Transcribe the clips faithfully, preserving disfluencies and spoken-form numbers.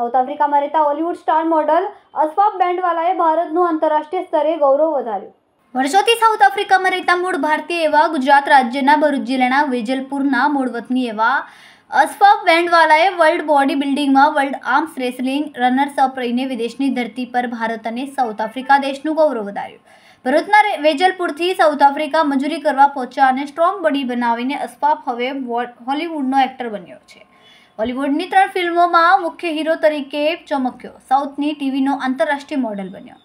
South આફ્રિકામાં રહેતા Hollywood star model Ashfaq બેન્ડવાલાએ ભારતનું આંતરરાષ્ટ્રીય સ્તરે ગૌરવ વધાર્યું। વર્ષોથી સાઉથ આફ્રિકામાં રહેતા મૂળ ભારતીય એવા ગુજરાત રાજ્યના ભરૂચ જિલ્લાના વેજલપુરના મૂળ વતની એવા અશફાક બેન્ડવાલાએ વર્લ્ડ બોડી બિલ્ડિંગમાં world arms wrestling runners up રહીને વિદેશની ધરતી પર ભારત અને સાઉથ આફ્રિકા દેશનું ગૌરવ વધાર્યું। ભરૂચના વેજલપુરથી સાઉથ આફ્રિકા મજૂરી કરવા પહોંચ્યા અને સ્ટ્રોંગ બોડી બનાવીને અશફાક હવે હોલિવૂડનો એક્ટર બન્યો છે। હોલિવૂડની ત્રણ ફિલ્મોમાં મુખ્ય હીરો તરીકે ચમક્યો, સાઉથની ટીવીનો આંતરરાષ્ટ્રીય મોડલ બન્યો।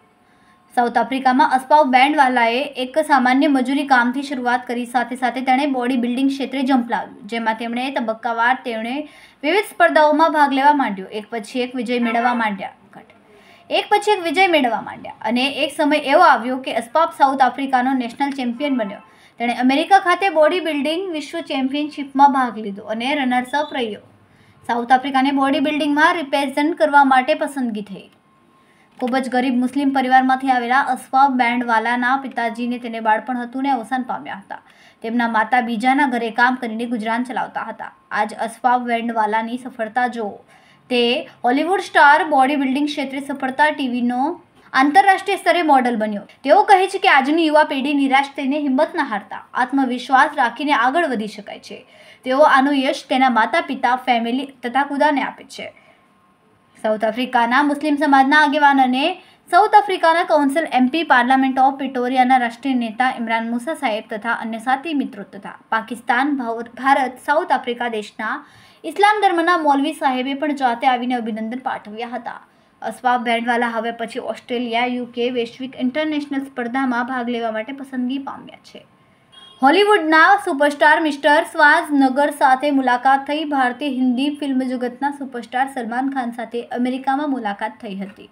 સાઉથ આફ્રિકામાં અશફાક બેન્ડવાલાએ એક સામાન્ય મજૂરી કામથી શરૂઆત કરી, સાથે સાથે તેણે બોડી બિલ્ડિંગ ક્ષેત્રે ઝંપલાવ્યું, જેમાં તેમણે તબક્કાવાર તેણે વિવિધ સ્પર્ધાઓમાં ભાગ લેવા માંડ્યો, એક પછી એક વિજય મેળવવા માંડ્યા એક પછી એક વિજય મેળવવા માંડ્યા અને એક સમય એવો આવ્યો કે અશફાક સાઉથ આફ્રિકાનો નેશનલ ચેમ્પિયન બન્યો। તેણે અમેરિકા ખાતે બોડી બિલ્ડિંગ વિશ્વ ચેમ્પિયનશિપમાં ભાગ લીધો અને રનર્સઅપ રહ્યો। સાઉથ આફ્રિકાને બોડી બિલ્ડિંગમાં રિપ્રેઝન્ટ કરવા માટે પસંદગી થઈ। ખૂબ જ ગરીબ મુસ્લિમ પરિવારમાંથી આવેલા અશફાક બેન્ડવાલાના પિતાજીને તેને બાળપણ હતું ને અવસાન પામ્યા હતા। તેમના માતા બીજાના ઘરે કામ કરીને ગુજરાન ચલાવતા હતા। આજ અશફાક બેન્ડવાલાની સફળતા જુઓ। તે હોલિવૂડ સ્ટાર બોડી બિલ્ડિંગ ક્ષેત્રે સફળતા ટીવીનો આંતરરાષ્ટ્રીય સ્તરે મોડલ બન્યો। તેઓ કહે છે કે આજની યુવા પેઢી નિરાશ થઈને હિંમત ન હારતા, આત્મવિશ્વાસ રાખીને આગળ વધી શકાય છે। તેઓ આનું યશ તેના માતા પિતા, ફેમિલી તથા ખુદાને આપે છે। સાઉથ આફ્રિકાના મુસ્લિમ સમાજના આગેવાન અને સાઉથ આફ્રિકાના કાઉન્સિલ એમપી, પાર્લામેન્ટ ઓફ પ્રિટોરિયાના રાષ્ટ્રીય નેતા ઇમરાન મુસા સાહેબ તથા અન્ય સાથી મિત્રો તથા પાકિસ્તાન, ભારત, સાઉથ આફ્રિકા દેશના ઇસ્લામ ધર્મના મૌલવી સાહેબે પણ જાતે આવીને અભિનંદન પાઠવ્યા હતા। અશફાક બેન્ડવાલા હવે પછી ઓસ્ટ્રેલિયા, યુકે વૈશ્વિક ઇન્ટરનેશનલ સ્પર્ધામાં ભાગ લેવા માટે પસંદગી પામ્યા છે। હોલિવૂડના સુપરસ્ટાર મિસ્ટર શ્વાર્ઝનગર સાથે મુલાકાત થઈ। ભારતીય હિન્દી ફિલ્મ જગતના સુપરસ્ટાર સલમાન ખાન સાથે અમેરિકામાં મુલાકાત થઈ હતી।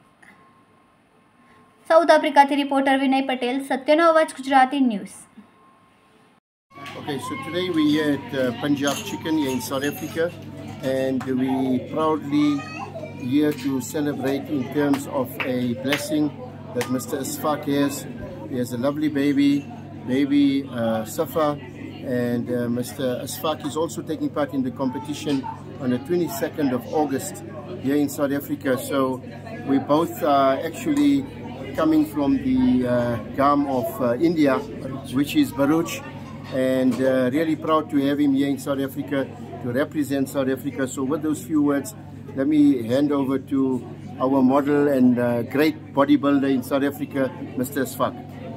સાઉથ આફ્રિકાથી રિપોર્ટર વિનય પટેલ, સત્યનો અવાજ Gujarati news. Okay, so today we're here at uh, Punjab Chicken here in South Africa, and we proudly here to celebrate in terms of a blessing that Mister Ashfaq has. He has a lovely baby, baby uh, Safa, and uh, Mister Ashfaq is also taking part in the competition on the twenty-second of August here in South Africa. So we both are actually coming from the uh, Gam of uh, India, which is Bharuch. And uh, really proud to have him here in South Africa to represent South Africa. So with those few words, let me hand over to our model and uh, great bodybuilder in South Africa, Mister Ashfaq.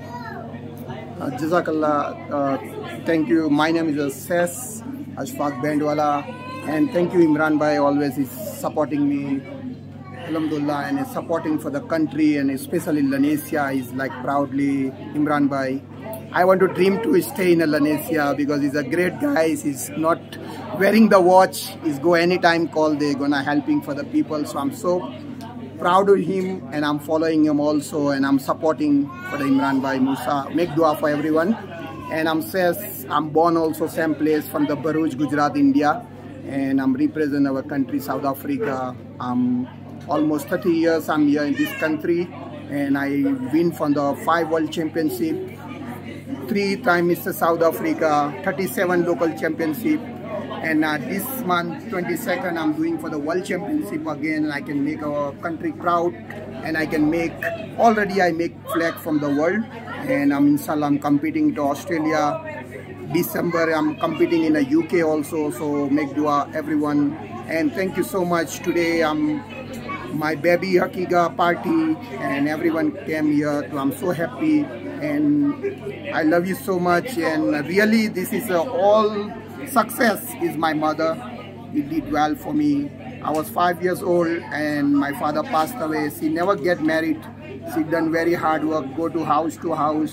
Uh, Jazakallah. Uh, thank you. My name is Ses Ashfaq Bandwala, and thank you Imran Bhai, always is supporting me, Alhamdulillah, and is supporting for the country, and especially Lanesia is like proudly Imran Bhai. I want to dream to stay in Lanesia because he's a great guy. He's not wearing the watch. He's go anytime call. They're gonna helping for the people. So I'm so proud of him, and I'm following him also, and I'm supporting for the Imran Bhai Musa. Make dua for everyone. And I'm says I'm born also same place from the Bharuch, Gujarat, India, and I'm represent our country, South Africa. I'm almost thirty years I'm here in this country, and I win from the five world championship. Three time Mister South Africa, thirty-seven local championship, and uh, this month twenty-second I'm doing for the world championship again. I can make our country proud, and I can make, already I make flag from the world, and I'm inshallah I'm competing to Australia. December I'm competing in the U K also, so make dua everyone, and thank you so much. Today I'm my baby Haqiqa party, and everyone came here, so I'm so happy, and I love you so much, and really this is a all success is my mother. He did well for me. I was five years old and my father passed away. She never get married. She done very hard work, go to house to house,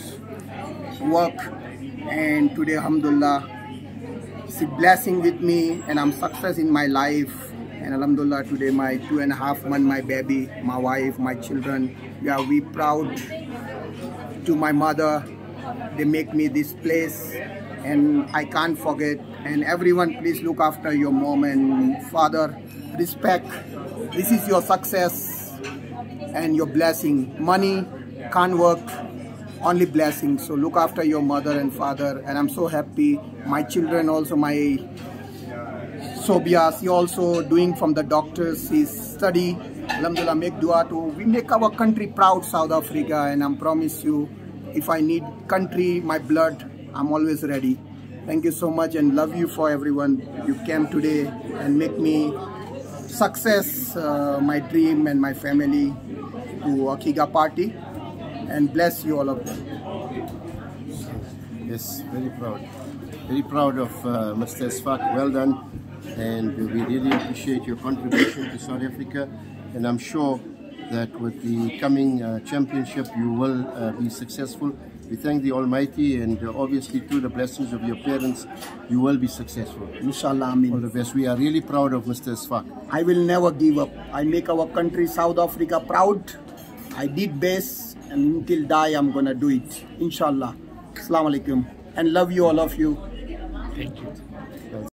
work, and today alhamdulillah she blessing with me, and I'm success in my life. And alhamdulillah today my two and a half month my baby, my wife, my children, we are we proud to my mother. They make me this place, and I can't forget. And everyone please look after your mom and father, respect. This is your success and your blessing. Money can't work, only blessing. So look after your mother and father, and I'm so happy. My children also, my Sobias, he also doing from the doctors his study. Alhamdulillah, make dua to, we make our country proud, South Africa, and I promise you, if I need country, my blood, I'm always ready. Thank you so much and love you for everyone. You came today and make me success uh, my dream and my family to Akhiga party, and bless you all of them. Yes, very proud. Very proud of uh, Mister Asfaq. Well done. And we really appreciate your contribution to South Africa. And I'm sure that with the coming uh, championship, you will uh, be successful. We thank the Almighty, and uh, obviously through the blessings of your parents, you will be successful. Inshallah, All Amin. the best. We are really proud of Mister Asfaq. I will never give up. I make our country, South Africa, proud. I did best, and until die, I'm gonna do it. Inshallah. Assalamu alaikum. And love you, all of you. Thank you.